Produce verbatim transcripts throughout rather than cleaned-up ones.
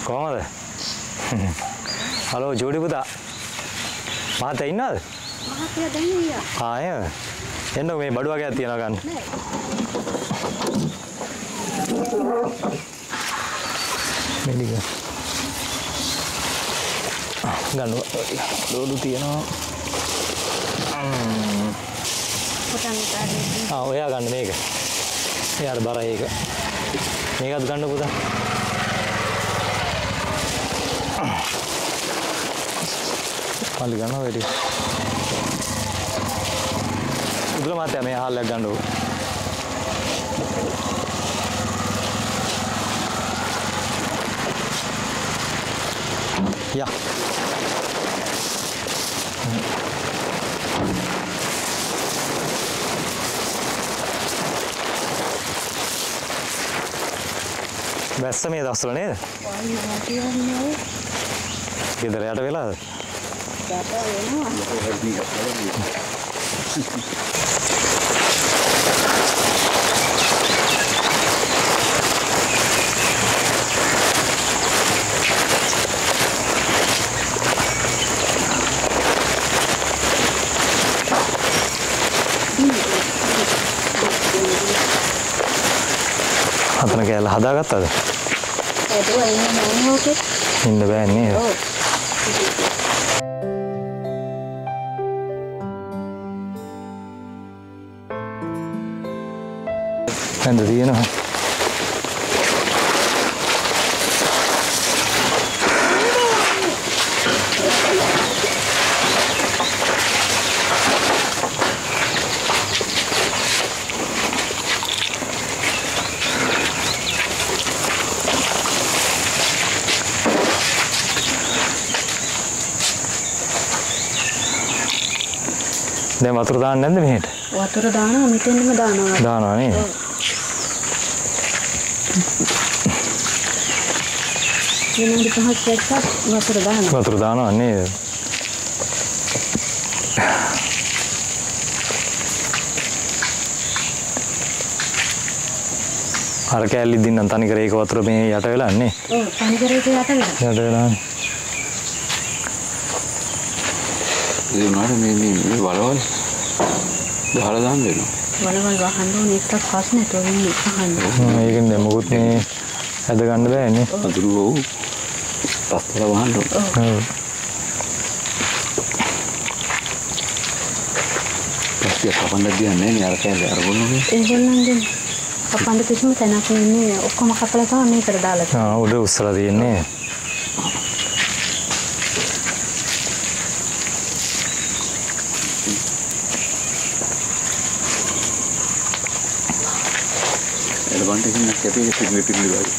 කොහමද? හලෝ ජෝඩි පුතා. මහත්තයා ඉන්නවද? මහත්තයා දැන් ගියා. ආ එහෙම. එන්න මේ බඩු වගේක් තියනවා ගන්න. නෑ. මෙලිග. ගන්න ලෝඩු තියනවා. පොතන් කාරේ. ආ ඔයා ගන්න මේක. එයාට බර ඒක. මේකත් ගන්න පුතා. පල්ලි ගන්නවා වැඩි. උදල මාත්‍යා මේ හාල්ලක් ගන්න ඕන. යා. වැස්ස මේ දවස්වල නේද? වයි මාතියන්නේ. ගෙදර යට වෙලාද? යට වෙනවා. අතන කෑල්ල හදාගත්තද? ඒක වෙන්නේ නැහැ ඕකේ. ඉන්න බෑ නේද? ඔව්. ඇඳ තියෙනවා. දැන් වතුර දාන්නේ නැද්ද මෙහෙට? වතුර දානවා මෙතෙන්ම දානවා. දානවා නේද? විනාඩි පහක් දැක්කත් වතුර දානවා. වතුර දානවා නේද? අර කෑල්ලි දින්නම් තනිකර ඒක වතුර මේ යට වෙලා නේ. ඔව් තනිකර ඒක යට වෙලා. යට වෙලානේ. ඒ උනාට මේ මේ මේ වලවල් ගහලා දාන්න වෙනවා. වලවල් වහන්න ඕනේ එක්ක ප්‍රශ්නේ තෝරන්නේ අහන්න. මේකෙන් දැන් මොකුත් මේ ඇද ගන්න බෑ නේ. අඳුරු වෝ පස්තර වහන්න ඕන. ඔව්. පස්තිය කපන්න දියන්නේ නේ අර කෑල්ල අරගොල්ලෝනේ. ඒගොල්ලන්ගෙන් කපන්න කිසිම තැනක් නෙන්නේ ඔක්කොම කපලා තමයි මේකට දාලා තියෙන්නේ. ආ උඩ උස්සලා තියෙන්නේ. එළවන්ට කියන කැපේ පිළිමේ පිළිමේ වගේ.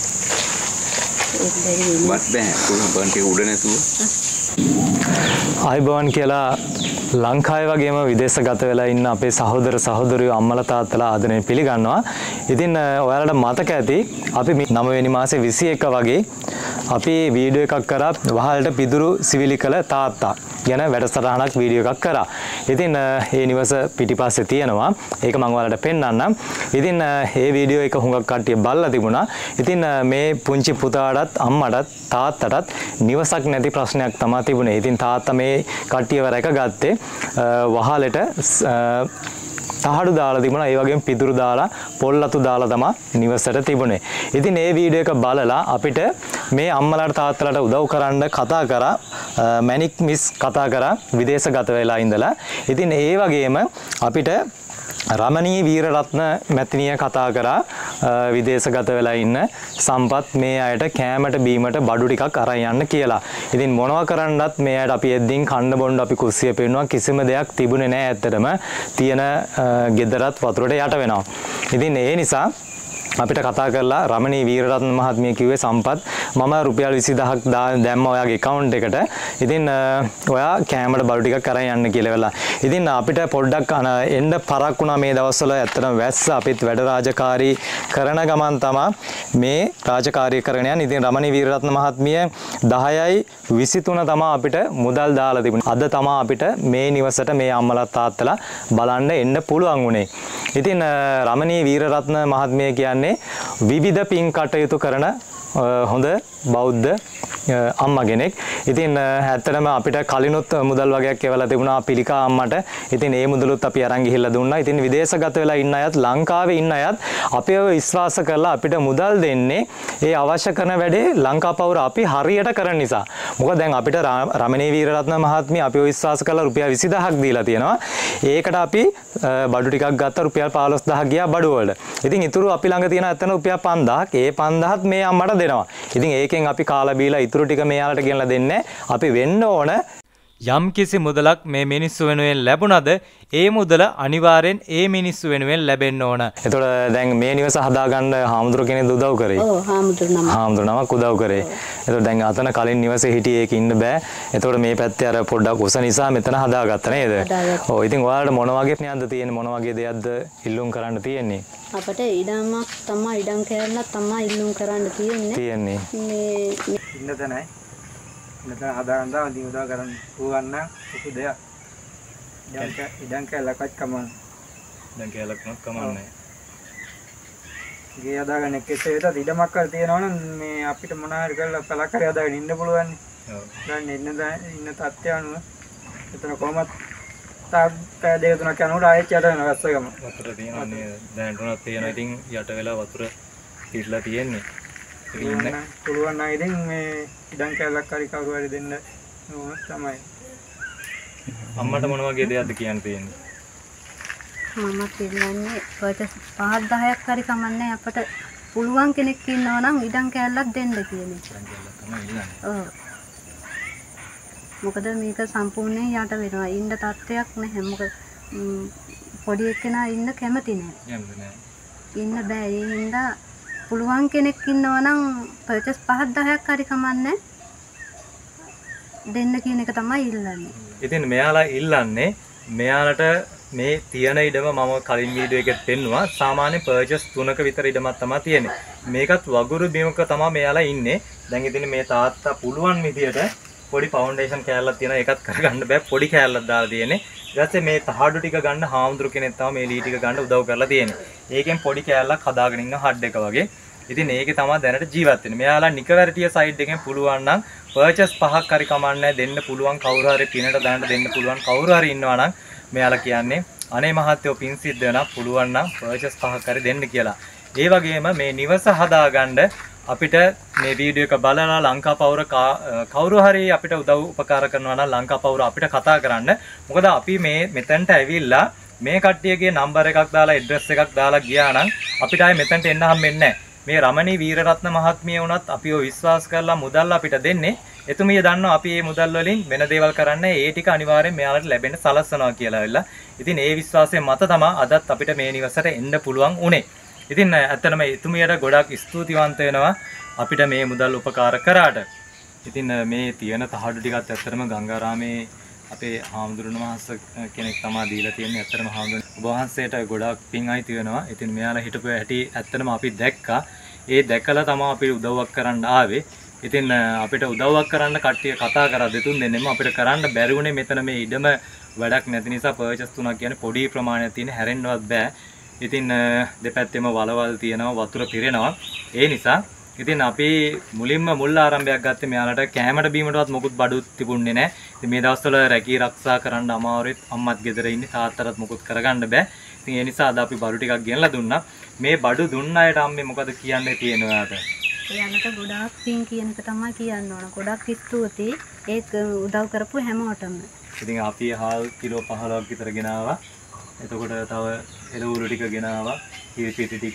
ඒක දෙන්නේ. වත් බෑ කොහොම බන්ටේ උඩ නැතුව. ආයිබෝන් කියලා ලංකාවේ වගේම විදේශගත වෙලා ඉන්න අපේ සහෝදර සහෝදරියෝ අම්මලා තාත්තලා ආදරෙන් පිළිගන්නවා. ඉතින් ඔයාලට මතක ඇති අපි නව වෙනි මාසේ විසි එක වගේ අපි වීඩියෝ එකක් කරා වහලට පිදුරු සිවිලි කළ තාත්තා ගැන වැඩසටහනක් වීඩියෝ එකක් කරා. ඉතින් ඒ නිවස පිටිපස්සේ තියෙනවා. ඒක මම ඔයාලට පෙන්නන්නම්. ඉතින් මේ වීඩියෝ එක හුඟක් කට්ටිය බලලා තිබුණා. ඉතින් මේ පුංචි පුතාටත් අම්මටත් තාත්තටත් නිවසක් නැති ප්‍රශ්නයක් තමයි තිබුණේ. ඉතින් තාත්තා මේ කට්ටියව රැකගත්තේ වහලට තහඩු දාලා තිබුණා. ඒ වගේම පිදුරු දාලා පොල්ලතු දාලා තමයි නිවසට තිබුණේ. ඉතින් මේ වීඩියෝ එක බලලා අපිට මේ අම්මලාට තාත්තලාට උදව් කරන්න කතා කරා මැනික් මිස් කතා කරා විදේශගත වෙලා ඉඳලා. ඉතින් ඒ වගේම අපිට රමණී වීරරත්න මැතිනිය කතා කරා විදේශගත වෙලා ඉන්න සම්පත් මේ අයට කෑමට බීමට බඩු ටිකක් අරන් යන්න කියලා. ඉතින් මොනවා කරන්නත් මේ අයට අපි එද්දින් කන්න බොන්න අපි කුස්සිය පෙන්නවා කිසිම දෙයක් තිබුණේ නැහැ ඇත්තටම. තියෙන ගෙදරත් වතුරට යට වෙනවා. ඉතින් ඒ නිසා අපිට කතා කරලා රමණී වීරරත්න මහත්මිය කිව්වේ සම්පත් මම රුපියල් විසිදහක් දැම්ම ඔයාගේ account එකට. ඉතින් ඔයා කෑමට බඩු ටිකක් අරන් යන්න කියලා වෙලා. ඉතින් අපිට පොඩ්ඩක් එන්න පරක් වුණා මේ දවස්වල ඇත්තටම වැස්ස අපිත් වැඩ රාජකාරී කරන ගමන් තමයි මේ රාජකාරී කරගෙන යන්නේ. ඉතින් රමණී වීරරත්න මහත්මිය දහයයි විසිතුන තමයි අපිට මුදල් දාලා තිබුණේ. අද තමයි අපිට මේ නිවසට මේ අම්මලා තාත්තලා බලන්න එන්න පුළුවන් වුණේ. ඉතින් රමණී වීරරත්න මහත්මිය කියන්නේ විවිධ පින් කටයුතු කරන හොඳ බෞද්ධ අම්මා කෙනෙක්. ඉතින් ඇත්තටම අපිට කලිනුත් මුදල් වගේක් එවලා තිබුණා පිළිකා අම්මට. ඉතින් ඒ මුදලුත් අපි අරන් ගිහිල්ලා දුන්නා. ඉතින් විදේශගත වෙලා ඉන්න අයත් ලංකාවේ ඉන්න අයත් අපිව විශ්වාස කරලා අපිට මුදල් දෙන්නේ ඒ අවශ්‍ය කරන වැඩේ ලංකා පවුර අපි හරියට කරන නිසා. මොකද දැන් අපිට රමණී වීරරත්න මහත්මිය අපිව විශ්වාස කරලා රුපියල් විසිදහක් දීලා තියෙනවා. ඒකට අපි බඩු ටිකක් ගත්තා රුපියල් පහළොස්දහක් ගියා බඩු වලට. ඉතින් ඊටු අපි ළඟ තියෙන ඇත්තන රුපියල් පන්දාහක්. ඒ පන්දාහත් මේ අම්මට දෙනවා. ඉතින් ඒකෙන් අපි කාලා බීලා ඊටු ටික මෙයාලට ගෙනලා දෙන්නේ. අපි වෙන්න ඕන යම් කිසි මුදලක් මේ මිනිස්සු වෙනුවෙන් ලැබුණද ඒ මුදල අනිවාර්යෙන් ඒ මිනිස්සු වෙනුවෙන් ලැබෙන්න ඕන. එතකොට දැන් මේ නිවස හදාගන්න හාමුදුරු කෙනෙක් උදව් කරේ. ඔව් හාමුදුරු නම. හාමුදුරු නමක් උදව් කරේ. එතකොට දැන් අතන කලින් නිවසේ හිටියේ ඒක ඉන්න බෑ. එතකොට මේ පැත්තේ අර පොඩ්ඩක් උස නිසා මෙතන හදාගත්තා නේද? ඔව් ඉතින් ඔයාලට මොන වගේ ඥානද තියෙන්නේ මොන වගේ දෙයක්ද ඉල්ලුම් කරන්න තියෙන්නේ? අපිට ඉඩමක් තමයි ඉඩම් කෑල්ලක් තමයි ඉල්ලුම් කරන්න තියෙන්නේ. තියෙන්නේ. මේ ඉන්න තැනයි. ඉන්න තැන හදාගන්න දාන ඉතින් උදා කරන්න ඕවන්න උසු දෙයක්. ඉඩම් කෑ ඉඩම් කෑල්ලක්වත් කමන්න. දැන් කැලක්වත් කමන්නේ. ගේ හදාගන්න කෙසේ වෙතත් ඉඩමක් කර තියෙනවනම් මේ අපිට මොන හරි කරලා පළක් හරි හදාගෙන ඉන්න පුළුවන්. ඔව්. දැන් ඉන්න ඉන්න තත්ත්වය අනුව එතන කොහමත් තාක් දෙක තුනක් යනකොට ආයෙත් යට වෙනවා වැස්සගම. වතුර තියෙනවා නේද? දැනටුණත් තියෙනවා. ඉතින් යට වෙලා වතුර පිරලා තියෙන්නේ. ඉන්න පුළුවන් නම් ඉතින් මේ ඉඩම් කැලක් හරි කවුරු හරි දෙන්න ඕන තමයි. අම්මට මොන වගේ දෙයක්ද කියන්න තියෙන්නේ? මම කියන්නේ පර්චස් පහක් දහයක් හරි කමන්නේ අපිට පුළුවන් කෙනෙක් ඉන්නවා නම් ඉඩම් කෑල්ලක් දෙන්න කියන එක. ඔව්. මොකද මේක සම්පූර්ණයෙන් යට වෙනවා. ඉන්න තත්ත්වයක් නැහැ. මොකද පොඩි එක්කෙනා ඉන්න කැමති නැහැ. ඉන්න බෑ. ඒ හින්දා පුළුවන් කෙනෙක් ඉන්නවා නම් පර්චස් පහක් දහයක් හරි කමන්නේ දෙන්න කියන එක තමයි ඉල්ලන්නේ. ඉතින් මෙයාලා ඉල්ලන්නේ මෙයාලට මේ තියෙන ඉඩම මම කලින් වීඩියෝ එකෙත් පෙන්නුවා. සාමාන්‍ය පර්චස් තුනක විතර ඉඩමක් තමයි තියෙන්නේ. මේකත් වගුරු බිමක තමයි මෙයාලා ඉන්නේ. දැන් ඉතින් මේ තාත්තා පුළුවන් විදියට පොඩි ෆවුන්ඩේෂන් කෑල්ලක් තියෙනවා. ඒකත් කරගන්න බෑ. පොඩි කෑල්ලක් දාලා තියෙන්නේ. ඊට පස්සේ මේ තහඩු ටික ගන්න හාමුදුරු කෙනෙක් තමයි මේ ලී ටික ගන්න උදව් කරලා තියෙන්නේ. ඒකෙන් පොඩි කෑල්ලක් හදාගෙන ඉන්න හඩ් එක වගේ. ඉතින් ඒකේ තමයි දැනට ජීවත් වෙන්නේ. මෙයාලා නිකවැරටිය සයිඩ් එකෙන් පුළුවන් නම් පර්චස් පහක් හරි කමන්නේ දෙන්න පුළුවන් කවුරු හරි පිනට දාන්න දෙන්න පුළුවන් කවුරු හරි ඉන්නවා නම් මෙයාලා කියන්නේ අනේ මහත්තයෝ පින් සිද්ධ වෙනා පුළුවන් නම් පර්චස් පහක් හරි දෙන්න කියලා. ඒ වගේම මේ නිවස හදාගන්න අපිට මේ වීඩියෝ එක බලලා ලංකා පවුර කවුරු හරි අපිට උදව් උපකාර කරනවා නම් ලංකා පවුර අපිට කතා කරන්න. මොකද අපි මේ මෙතනට ඇවිල්ලා මේ කට්ටියගේ නම්බර් එකක් දාලා ඇඩ්‍රස් එකක් දාලා ගියා නම් අපිට ආයේ මෙතනට එන්න හම්බෙන්නේ නැහැ. මේ රමණී වීරරත්න මහත්මිය වුණත් අපිව විශ්වාස කරලා මුදල් අපිට දෙන්නේ. එතුමිය දන්නවා අපි මේ මුදල් වලින් වෙන දේවල් කරන්නේ ඒ ටික අනිවාර්යෙන් මෙයාලට ලැබෙන්න සලස්වනවා කියලා වෙලා. ඉතින් ඒ විශ්වාසයෙන් මත තමයි අදත් අපිට මේ නිවසට එන්න පුළුවන් උනේ. ඉතින් ඇත්තටම එතුමියට ගොඩක් ස්තුතිවන්ත වෙනවා අපිට මේ මුදල් උපකාර කරාට. ඉතින් මේ තියෙන තහඩු ටිකත් ඇත්තටම ගංගාරාමේ අපේ හාමුදුරන වහන්සේ කෙනෙක් තමයි දීලා තියෙන්නේ. ඇත්තටම හාමුදුරන ඔබ වහන්සේට ගොඩක් පිං අයිති වෙනවා. ඉතින් මෙයාලා හිටපු හැටි ඇත්තටම අපි දැක්කා. ඒ දැකලා තමයි අපි උදව්වක් කරන්න ආවේ. ඉතින් අපිට උදව්වක් කරන්න කට්ටිය කතා කරා දෙතුන් දෙනෙම අපිට කරන්න බැරි වුණේ මෙතන මේ ඉඩම වැඩක් නැති නිසා පර්චස් තුනක් කියන්නේ පොඩි ප්‍රමාණයක් තියෙන හැරෙන්නවත් බෑ. ඉතින් දෙපැත්තෙම වලවල් තියෙනවා වතුර පිරෙනවා. ඒ නිසා ඉතින් අපි මුලින්ම මුල් ආරම්භයක් ගත්තේ මෙයාලට කැමරට බීමටවත් මොකුත් බඩු තිබුණේ නැහැ. ඉතින් මේ දවස්වල රැකී ආරක්ෂා කරන්න අමාරුයි. අම්මත් ගෙදර ඉන්නේ තාත්තටත් මොකුත් කරගන්න බෑ. ඉතින් ඒ නිසා අද අපි බඩු ටිකක් ගෙනලා දුන්නා. මේ බඩු දුන්න අයට අම්මේ මොකද කියන්නේ තියෙන ඔයාට? එයාලට ගොඩාක් පින් කියන එක තමයි කියන්න ඕන. ගොඩක් ස්තුතියි ඒක උදව් කරපු හැමෝටම. ඉතින් අපි හාල් කිලෝ පහළොවක් විතර ගෙනාවා. එතකොට තව එළවලු ටික ගෙනාවා. කීපිටි ටික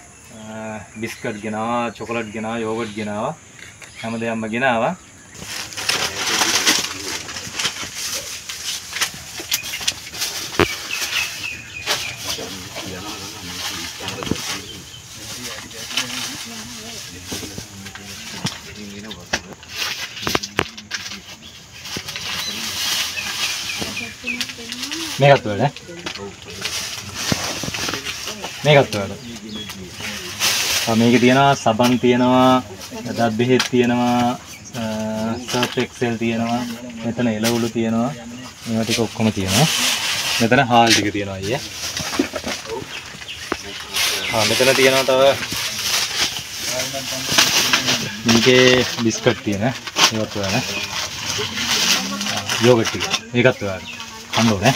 බිස්කට් ගෙනාවා, චොකලට් ගෙනාවා, යෝගට් ගෙනාවා. හැමදේම ගෙනාවා. මේකත් වල මේකත් වල ආ මේකේ තියෙනවා සබන් තියෙනවා දත් බෙහෙත් තියෙනවා සර්ෆ් එක්සෙල් තියෙනවා මෙතන එළවලු තියෙනවා මේවා ටික ඔක්කොම තියෙනවා මෙතන හාල් ටික තියෙනවා අයියේ ආ මෙතන තියෙනවා තව මේකේ බිස්කට් තියෙන ඒවත් ඔයාලා යෝගට් ටික මේකත් ඔයාලා කන්න ඕනේ.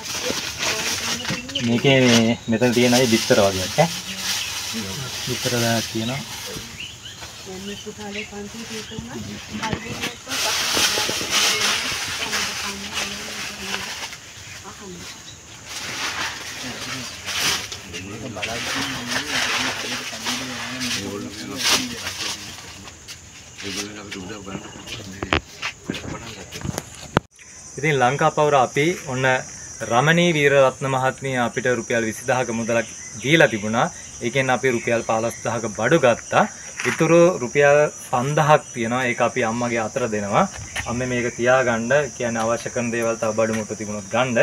මේකේ මෙතන තියෙන අය බිස්තර වගේ ඈ බිස්තර දාලා තියෙනවා. ඉතින් ලංකාපවුර අපි ඔන්න රමණී වීරරත්න මහත්මිය අපිට රුපියල් විසිදහක මුදලක් දීලා තිබුණා. ඒකෙන් අපි රුපියල් පහළොස්දහක බඩු ගත්තා. ඉතුරු රුපියල් පන්දහක් තියෙනවා. ඒක අපි අම්මගේ අතට දෙනවා. අම්මේ මේක තියාගන්න කියන්නේ අවශ්‍ය කරන දේවල් තව බඩු මුට්ටු තිබුණොත් ගන්න.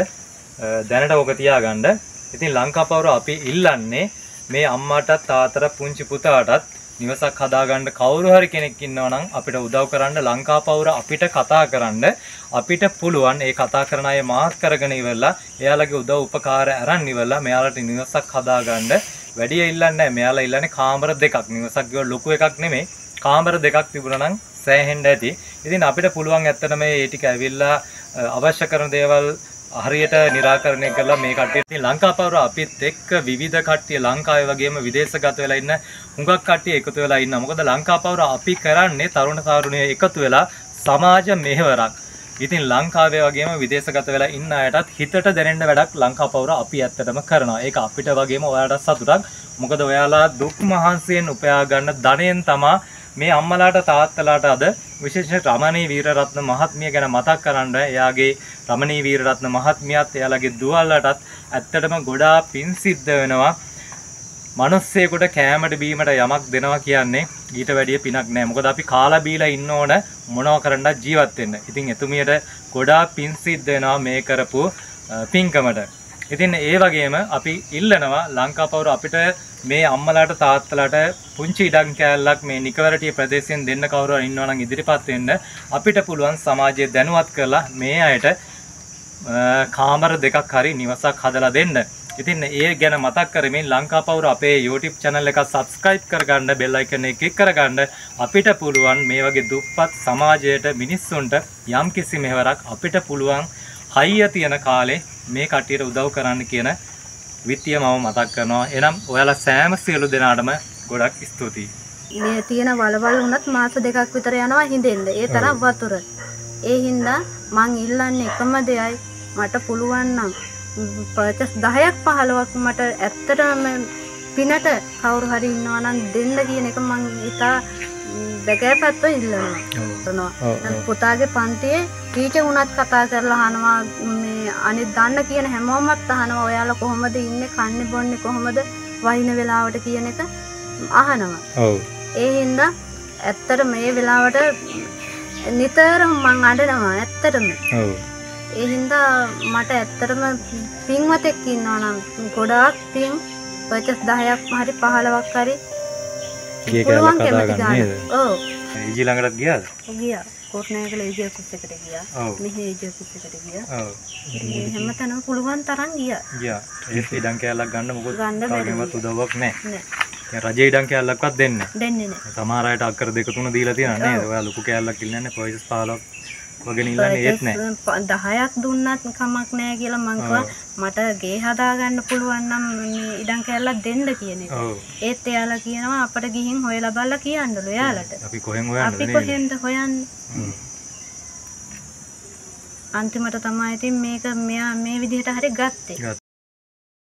දැනට ඕක තියාගන්න. ඉතින් ලංකාපවුර අපි ඉල්ලන්නේ මේ අම්මාටත් තාත්තට පුංචි පුතාටත් නිවසක් හදාගන්න කවුරු හරි කෙනෙක් ඉන්නවා නම් අපිට උදව් කරන්න ලංකාපවුර අපිට කතා කරන්න අපිට පුළුවන්. ඒ කතා කරන අය මාත් කරගෙන ඉවරලා එයාලගේ උදව් උපකාර අරන් ඉවරලා මෙයාලට නිවසක් හදාගන්න වැඩි ඉල්ලන්නේ නැහැ. මෙයාලා ඉල්ලන්නේ කාමර දෙකක්. නිවසක් ගිය ලොකු එකක් නෙමෙයි. කාමර දෙකක් තිබුණා නම් සෑහෙන්න ඇති. ඉතින් අපිට පුළුවන් ඇත්තට මේ ටික ඇවිල්ලා අවශ්‍ය කරන දේවල් හරියට निराකරණය කළා මේ කට්ටිය. ඉතින් ලංකාපවුර අපිත් එක්ක විවිධ කට්ටිය ලංකාවේ වගේම විදේශගත වෙලා ඉන්න හුඟක් කට්ටිය එකතු වෙලා ඉන්නවා. මොකද ලංකාපවුර අපි කරන්නේ තරුණ තරුණියෝ එකතු වෙලා සමාජ මෙහෙවරක්. ඉතින් ලංකාවේ වගේම විදේශගත වෙලා ඉන්න අයටත් හිතට දැනෙන්න වැඩක් ලංකාපවුර අපි ඇත්තටම කරනවා. ඒක අපිට වගේම ඔයාලට සතුටක්. මොකද ඔයාලා දුක් මහන්සියෙන් උපයා ගන්න ධනයෙන් තමා මේ අම්මලාට තාත්තලාට අද විශේෂයෙන් රමණී වීරරත්න මහත්මිය ගැන මතක් කරන්න. එයාගේ රමණී වීරරත්න මහත්මියත් එයාලගේ දුවල්ලටත් ඇත්තටම ගොඩාක් පින් සිද්ධ වෙනවා. මිනිස්සෙකුට කෑමට බීමට යමක් දෙනවා කියන්නේ ඊට වැඩිය පිනක් නෑ. මොකද අපි කාලා බීලා ඉන්න ඕන මොනවා කරන්නත් ජීවත් වෙන්න. ඉතින් එතුමියට ගොඩාක් පින් සිද්ධ වෙනවා මේ කරපු පින්කමට. ඉතින් ඒ වගේම අපි ඉල්ලනවා ලංකාපවුර අපිට මේ අම්මලාට තාත්තලාට පුංචි ඉඩම් කෑල්ලක් මේ නිකවරටිය ප්‍රදේශයෙන් දෙන්න කවුරු හරි ඉන්නවා නම් ඉදිරිපත් වෙන්න. අපිට පුළුවන් සමාජය දැනුවත් කරලා මේ අයට කාමර දෙකක් හරි නිවසක් හදලා දෙන්න. ඉතින් ඒ ගැන මතක් කරමින් ලංකාපවුර අපේ YouTube channel එක subscribe කරගන්න, bell icon එක click කරගන්න. අපිට පුළුවන් මේ වගේ දුප්පත් සමාජයට මිනිස්සුන්ට යම්කිසි මෙහෙවරක් අපිට පුළුවන් හයිය තියෙන කාලේ මේ කට්ටියට උදව් කරන්න කියන විත්තිය මම මතක් කරනවා. එනම් ඔයාලා සෑම සියලු දෙනාටම ගොඩක් ස්තුතියි. මේ තියෙන වලවල් උනත් මාස දෙකක් විතර යනවා හිඳෙන්න. ඒ තරම් වතුර. ඒ හින්දා මං ඉල්ලන්නේ එකම දෙයයි මට පුළුවන් නම් පර්චස් දහයක් පහළොවක් මට ඇත්තටම පිනට කවුරු හරි ඉන්නවා නම් දෙන්න කියන එක මං ඉතා දැකපැත්තව ඉල්ලනවා. පුතාගේ පන්තියේ ටීචර් උනත් කතා කරලා අහනවා මේ අනිත් දන්න කියන හැමෝමත් අහනවා ඔයාලා කොහොමද ඉන්නේ කන්නේ බොන්නේ කොහොමද වහින වෙලාවට කියන එක අහනවා. ඔව්. ඒ හින්දා ඇත්තට මේ වෙලාවට නිතරම මං අඬනවා ඇත්තටම. ඔව්. ඒ හින්දා මට ඇත්තටම පින්වතෙක් ඉන්නවා නම් ගොඩාක් පින් පර්චස් දහයක් හරි පහළොවක් හරි පුළුවන් කැමති ගන්න. ඔව්. ඊජි ළඟටත් ගියාද? ගියා. කොට්නායකල ඒජේ ඔෆිස් එකට ගියා. මෙහි ඒජේ ඔෆිස් එකට ගියා. ඔව්. හැමතැනම පුළුවන් තරම් ගියා. ගියා. ඒත් ඉඩම් කෑල්ලක් ගන්න මොකද කාගෙන්වත් උදව්වක් නැහැ. නෑ. දැන් රජේ ඉඩම් කෑල්ලක්වත් දෙන්නේ නැහැ. දෙන්නේ නැහැ. සමහර අයට අක්කර දෙක තුන දීලා තියෙනවා නේද? ඔයා ලොකු කෑල්ලක් ඉල්ලන්නේ පොයිස් පහළොවක් වගේ ඉල්ලන්නේ ඒත් නැහැ. දහයක් දුන්නත් කමක් නැහැ කියලා මං කිව්වා මට ගේ හදා ගන්න පුළුවන් නම් මේ ඉඩම් කෑල්ලක් දෙන්න කියන එක. ඒත් එයාලා කියනවා අපිට ගිහින් හොයලා බලලා කියන්නලු එයාලට. අපි කොහෙන් හොයන්නද? අපි කොහෙන්ද හොයන්නේ? අන්තිමට තමයි ඉතින් මේක මෙයා මේ විදිහට හරි ගත්තේ.